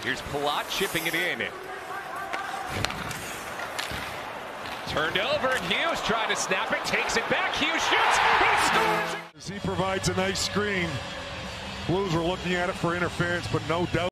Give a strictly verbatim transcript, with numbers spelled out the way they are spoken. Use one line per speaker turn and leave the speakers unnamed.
Here's Palat chipping it in. Turned over, Hughes trying to snap it, takes it back, Hughes shoots, he scores!
As he provides a nice screen, Blues were looking at it for interference, but no doubt.